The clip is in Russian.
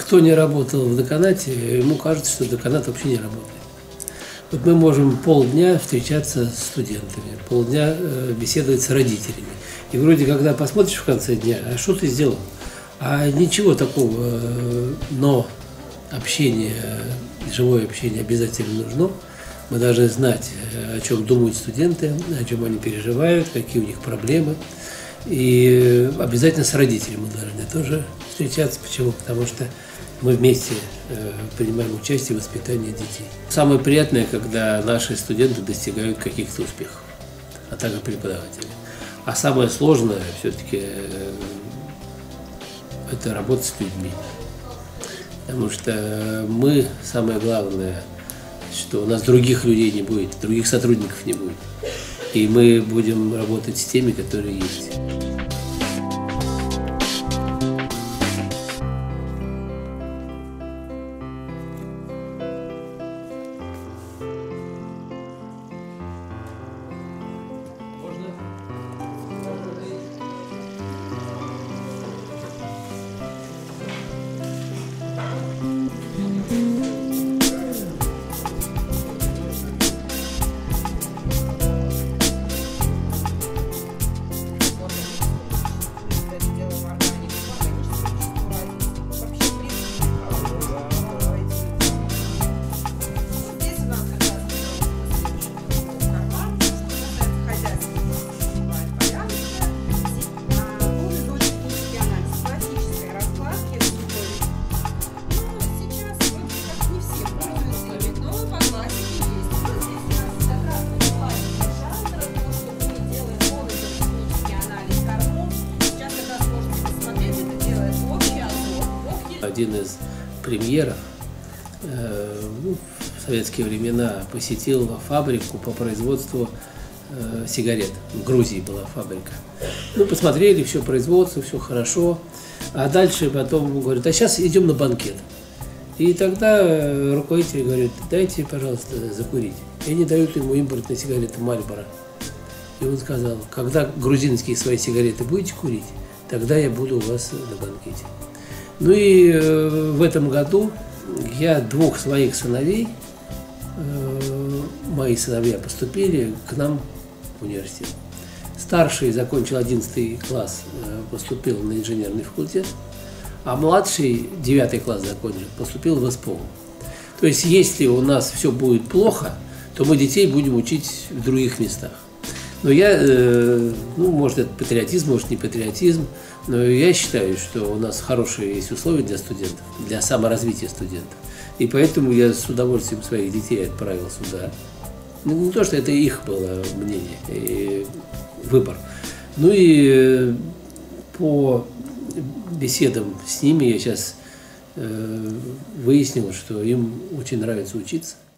Кто не работал в деканате, ему кажется, что деканат вообще не работает. Вот мы можем полдня встречаться с студентами, полдня беседовать с родителями. И вроде, когда посмотришь в конце дня, а что ты сделал? А ничего такого, но общение, живое общение обязательно нужно. Мы должны знать, о чем думают студенты, о чем они переживают, какие у них проблемы. И обязательно с родителями мы должны тоже встречаться. Почему? Потому что мы вместе принимаем участие в воспитании детей. Самое приятное, когда наши студенты достигают каких-то успехов, а также преподаватели. А самое сложное все-таки это работа с людьми. Потому что мы, самое главное, что у нас других людей не будет, других сотрудников не будет. И мы будем работать с теми, которые есть. Один из премьеров в советские времена посетил фабрику по производству сигарет. В Грузии была фабрика. Ну, посмотрели, все производство, все хорошо. А дальше потом говорят, а сейчас идем на банкет. И тогда руководитель говорит, дайте, пожалуйста, закурить. И они дают ему импортные сигареты Marlboro. И он сказал, когда грузинские свои сигареты будете курить, тогда я буду у вас на банкете. Ну и в этом году я двух своих сыновей, мои сыновья поступили к нам в университет. Старший закончил 11 класс, поступил на инженерный факультет, а младший 9 класс закончил, поступил в СПО. То есть если у нас все будет плохо, то мы детей будем учить в других местах. Но я, ну, может, это патриотизм, может, не патриотизм, но я считаю, что у нас хорошие есть условия для студентов, для саморазвития студентов. И поэтому я с удовольствием своих детей отправил сюда. Ну, не то, что это их было мнение и выбор. Ну и по беседам с ними я сейчас выяснил, что им очень нравится учиться.